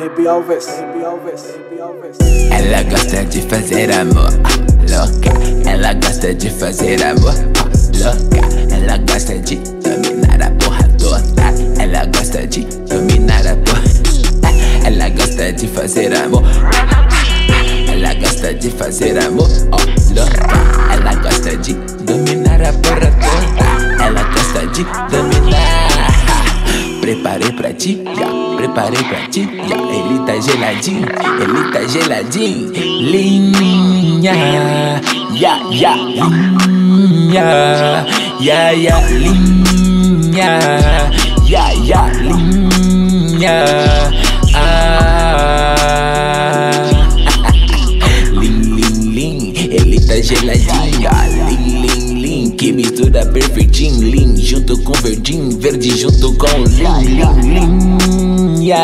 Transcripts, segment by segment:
Ela gosta de fazer amor, louca. Ela gosta de fazer amor, louca. Ela gosta de dominar a porra toda. Ela gosta de dominar a porra. Ela gosta de fazer amor. Ela gosta de fazer amor, louca. Ela gosta de dominar a porra toda. Ela gosta de dominar. Preparei pra ti, preparei pra ti, ele tá geladinho, ele tá geladinho. Linha, linha, linha, linha, ele tá geladinho, que mistura perfeitim, junto com verdin, verde junto com linha,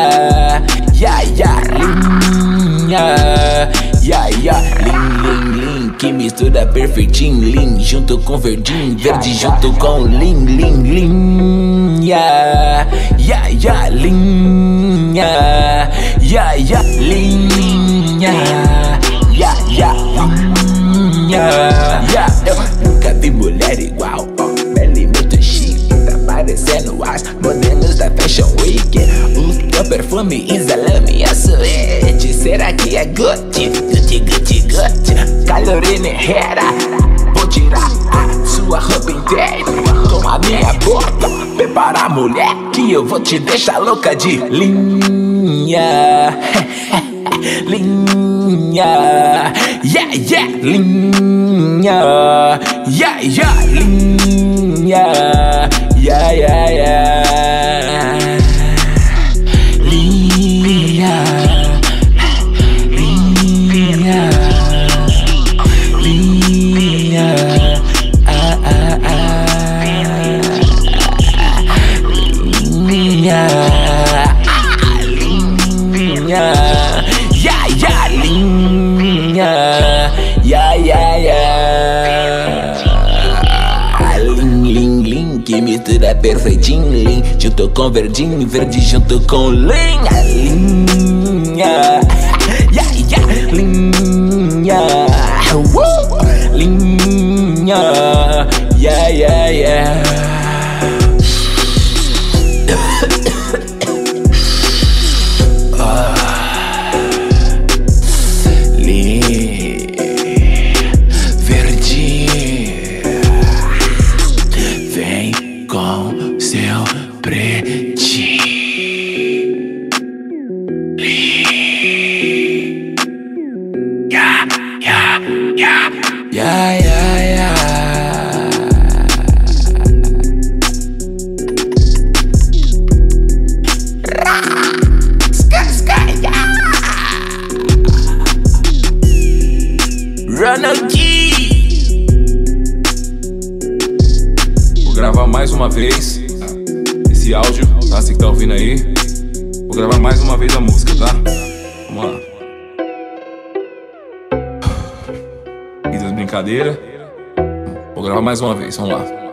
que mistura perfeitim, junto com verdin, verde junto com linha, eu nunca vi mulher igual, bela e muito chique, tá parecendo as modelos da Fashion Week. O teu perfume exala minha suede. Será que é Gucci? Carolina Herrera, vou tirar a sua roupa inteira com a minha boca. Prepara, mulher, que eu vou te deixar louca de linha. Linha, linha, linha, linha, linha, que mistura perfeitim, junto com verdin, verde junto com linha, linha, linha, com seu pretinho. Ronaldy. Vou gravar mais uma vez esse áudio, tá? Você que tá ouvindo aí. Vou gravar mais uma vez a música, tá? Vamos lá. Fiz as brincadeiras. Vou gravar mais uma vez, vamos lá.